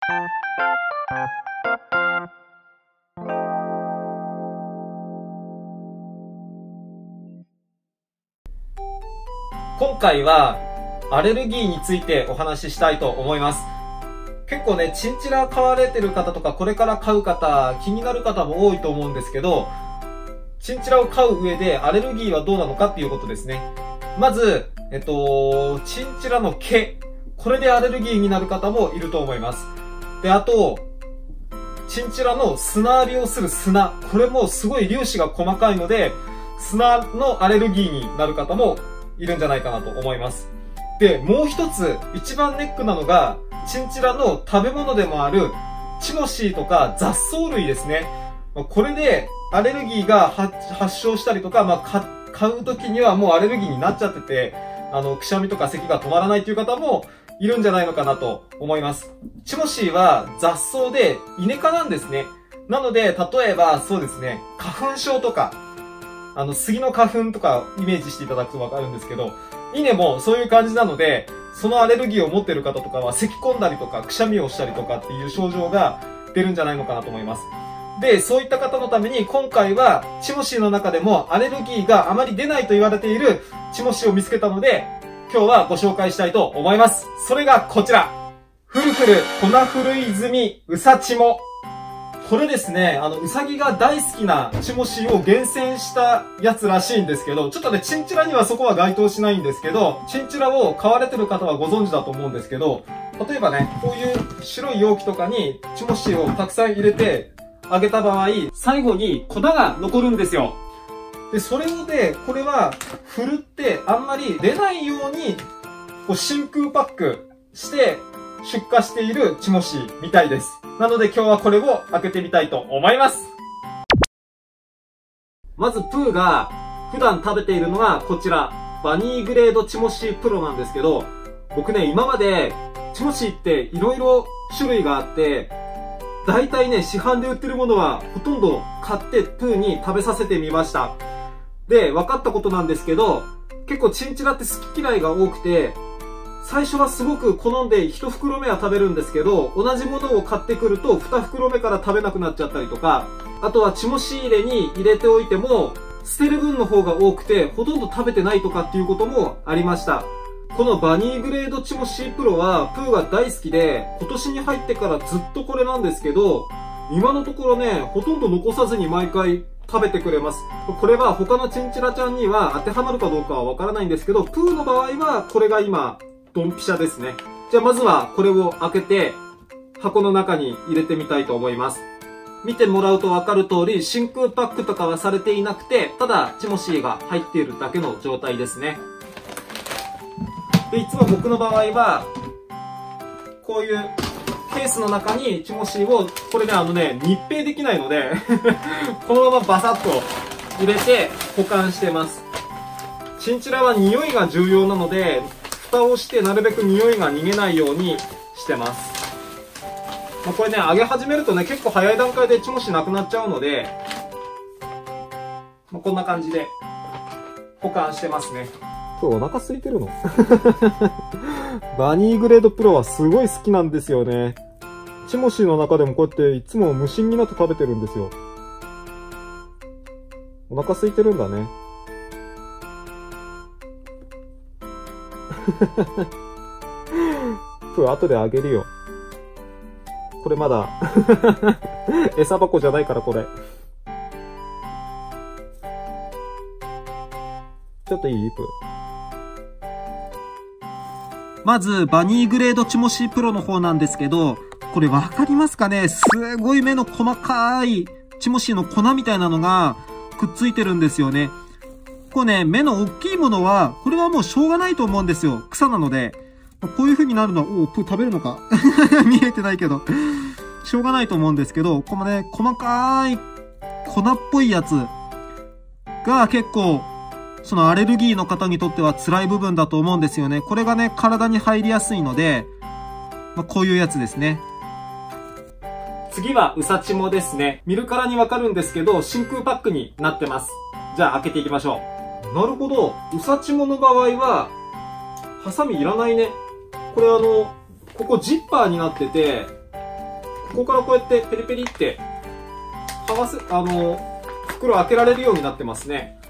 今回はアレルギーについてお話ししたいと思います。結構ね、チンチラ飼われてる方とかこれから飼う方、気になる方も多いと思うんですけど、チンチラを飼う上でアレルギーはどうなのかっていうことですね。まず、チンチラの毛。これでアレルギーになる方もいると思います。で、あと、チンチラの砂浴びをする砂。これもすごい粒子が細かいので、砂のアレルギーになる方もいるんじゃないかなと思います。で、もう一つ、一番ネックなのが、チンチラの食べ物でもある、チモシーとか雑草類ですね。これで、アレルギーが発症したりとか、買う時にはもうアレルギーになっちゃってて、くしゃみとか咳が止まらないという方もいるんじゃないのかなと思います。チモシーは雑草でイネ科なんですね。なので、例えばそうですね、花粉症とか、杉の花粉とかイメージしていただくとわかるんですけど、稲もそういう感じなので、そのアレルギーを持っている方とかは咳込んだりとかくしゃみをしたりとかっていう症状が出るんじゃないのかなと思います。で、そういった方のために今回はチモシーの中でもアレルギーがあまり出ないと言われているチモシーを見つけたので、今日はご紹介したいと思います。それがこちら。フルフル粉ふるい済みうさチモ。これですね、うさぎが大好きなチモシーを厳選したやつらしいんですけど、ちょっとね、チンチラにはそこは該当しないんですけど、チンチラを飼われてる方はご存知だと思うんですけど、例えばね、こういう白い容器とかにチモシーをたくさん入れてあげた場合、最後に粉が残るんですよ。で、それをね、これは振るってあんまり出ないように、真空パックして出荷しているチモシーみたいです。なので今日はこれを開けてみたいと思います。まずプーが普段食べているのがこちら、バニーグレードチモシープロなんですけど、僕ね、今までチモシーって色々種類があって、大体ね、市販で売ってるものはほとんど買ってプーに食べさせてみました。で、分かったことなんですけど、結構チンチラって好き嫌いが多くて、最初はすごく好んで1袋目は食べるんですけど、同じものを買ってくると2袋目から食べなくなっちゃったりとか、あとはチモシー入れに入れておいても、捨てる分の方が多くて、ほとんど食べてないとかっていうこともありました。このバニーグレードチモシープロは、プーが大好きで、今年に入ってからずっとこれなんですけど、今のところね、ほとんど残さずに毎回食べてくれます。これは他のチンチラちゃんには当てはまるかどうかはわからないんですけど、プーの場合はこれが今、ドンピシャですね。じゃあまずはこれを開けて、箱の中に入れてみたいと思います。見てもらうとわかる通り、真空パックとかはされていなくて、ただチモシーが入っているだけの状態ですね。で、いつも僕の場合は、こういうケースの中にチモシーを、これね、密閉できないので、このままバサッと入れて保管してます。チンチラは匂いが重要なので、蓋をしてなるべく匂いが逃げないようにしてます。これね、揚げ始めるとね、結構早い段階でチモシーなくなっちゃうので、こんな感じで保管してますね。今日お腹空いてるのバニーグレードプロはすごい好きなんですよね。チモシーの中でもこうやっていつも無心になって食べてるんですよ。お腹空いてるんだね。プー後であげるよ。これまだ餌箱じゃないからこれ。ちょっといいプー。まず、バニーグレードチモシープロの方なんですけど、これわかりますかね？すごい目の細かいチモシーの粉みたいなのがくっついてるんですよね。こうね、目の大きいものは、これはもうしょうがないと思うんですよ。草なので。こういう風になるのは、プー食べるのか見えてないけど。しょうがないと思うんですけど、このね、細かい粉っぽいやつが結構、そのアレルギーの方にとっては辛い部分だと思うんですよね。これがね、体に入りやすいので、こういうやつですね。次はうさチモですね。見るからにわかるんですけど、真空パックになってます。じゃあ開けていきましょう。なるほど。うさチモの場合は、ハサミいらないね。これここジッパーになってて、 ここからこうやってペリペリって袋開けられるようになってますね。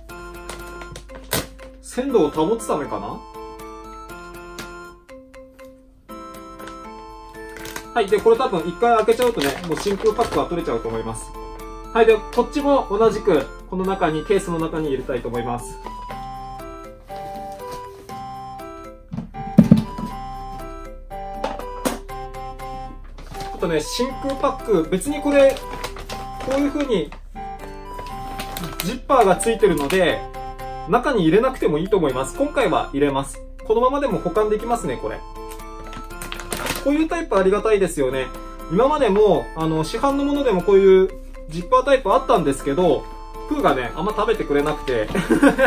鮮度を保つためかな。はい。で、これ多分一回開けちゃうとね、もう真空パックは取れちゃうと思います。はい。で、こっちも同じく、この中に、ケースの中に入れたいと思います。あとね、真空パック、別にこれ、こういう風に、ジッパーがついてるので、中に入れなくてもいいと思います。今回は入れます。このままでも保管できますね、これ。こういうタイプありがたいですよね。今までも、市販のものでもこういうジッパータイプあったんですけど、プーがね、あんま食べてくれなくて、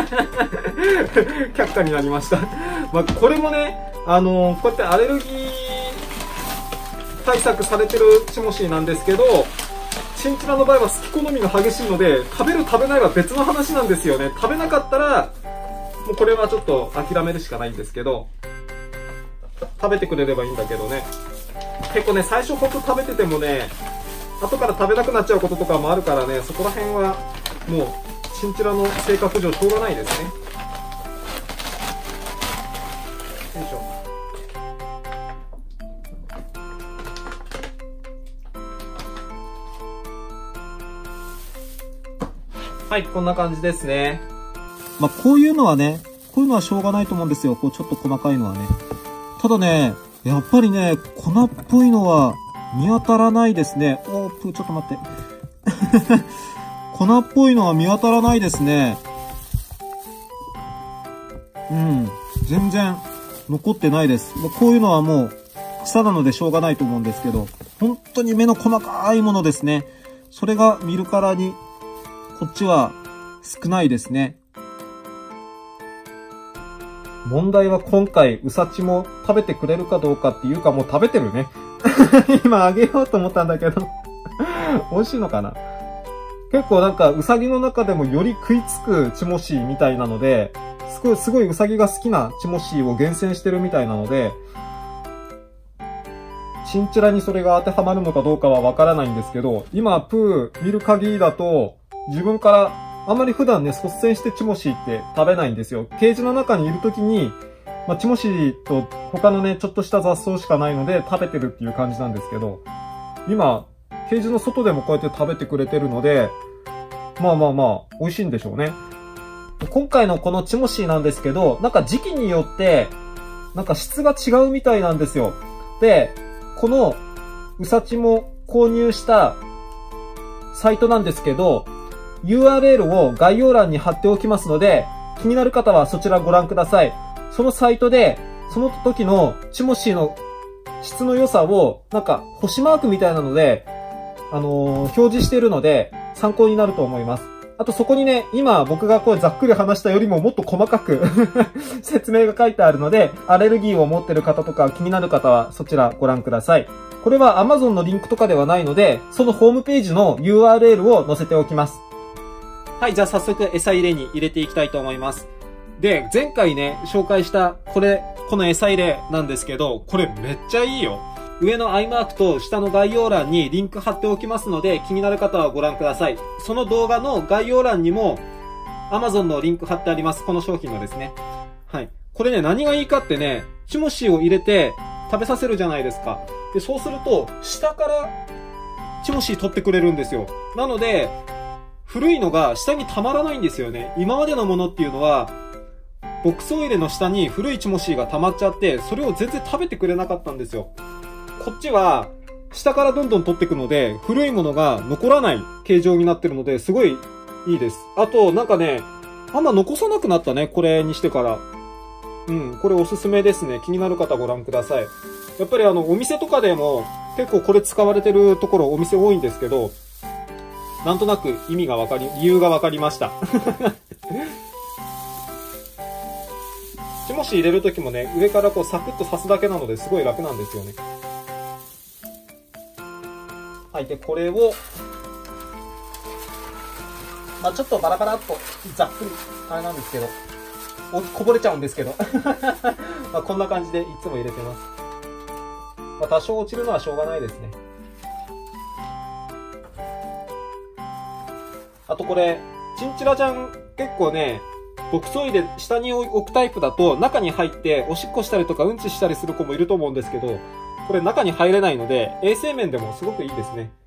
却下になりました。まあ、これもね、こうやってアレルギー対策されてるチモシーなんですけど、チンチラの場合は好き好みが激しいので、食べる食べないは別の話なんですよね。食べなかったら、もうこれはちょっと諦めるしかないんですけど、食べてくれればいいんだけどね。結構ね、最初ほんと食べててもね、後から食べなくなっちゃうこととかもあるからね、そこら辺はもうチンチラの性格上しょうがないですね。よいしょ。はい、こんな感じですね。まあ、こういうのはね、こういうのはしょうがないと思うんですよ。こうちょっと細かいのはね。ただね、やっぱりね、粉っぽいのは見当たらないですね。おー、プー、ちょっと待って。粉っぽいのは見当たらないですね。うん。全然残ってないです。こういうのはもう草なのでしょうがないと思うんですけど、本当に目の細かいものですね。それが見るからに、こっちは少ないですね。問題は今回、うさちも食べてくれるかどうかっていうか、もう食べてるね。今あげようと思ったんだけど。美味しいのかな。結構なんか、うさぎの中でもより食いつくチモシーみたいなので、すごいうさぎが好きなチモシーを厳選してるみたいなので、チンチラにそれが当てはまるのかどうかはわからないんですけど、今、プー見る限りだと、自分からあんまり普段ね、率先してチモシーって食べないんですよ。ケージの中にいるときに、まあ、チモシーと他のね、ちょっとした雑草しかないので食べてるっていう感じなんですけど、今、ケージの外でもこうやって食べてくれてるので、まあまあまあ、美味しいんでしょうね。今回のこのチモシーなんですけど、なんか時期によって、なんか質が違うみたいなんですよ。で、このうさちも購入したサイトなんですけど、URL を概要欄に貼っておきますので、気になる方はそちらご覧ください。そのサイトで、その時のチモシーの質の良さを、なんか星マークみたいなので、表示しているので、参考になると思います。あとそこにね、今僕がこうざっくり話したよりももっと細かく説明が書いてあるので、アレルギーを持ってる方とか気になる方はそちらご覧ください。これは Amazon のリンクとかではないので、そのホームページの URL を載せておきます。はい、じゃあ早速餌入れに入れていきたいと思います。で、前回ね、紹介したこの餌入れなんですけど、これめっちゃいいよ。上のアイマークと下の概要欄にリンク貼っておきますので、気になる方はご覧ください。その動画の概要欄にも Amazon のリンク貼ってあります。この商品のですね。はい。これね、何がいいかってね、チモシーを入れて食べさせるじゃないですか。で、そうすると、下からチモシー取ってくれるんですよ。なので、古いのが下に溜まらないんですよね。今までのものっていうのは、ボックスオイルの下に古いチモシーが溜まっちゃって、それを全然食べてくれなかったんですよ。こっちは、下からどんどん取っていくので、古いものが残らない形状になってるので、すごいいいです。あと、なんかね、あんま残さなくなったね、これにしてから。うん、これおすすめですね。気になる方ご覧ください。やっぱりお店とかでも、結構これ使われてるところお店多いんですけど、なんとなく理由がわかりました。チモシー入れるときもね、上からこうサクッと刺すだけなのですごい楽なんですよね。はい、で、これを、まあちょっとバラバラっと、ざっくり、あれなんですけど、こぼれちゃうんですけど。まあこんな感じでいつも入れてます。まあ多少落ちるのはしょうがないですね。 あとこれ、チンチラちゃん結構ね、牧草入れ下に置くタイプだと中に入っておしっこしたりとかうんちしたりする子もいると思うんですけど、これ中に入れないので衛生面でもすごくいいですね。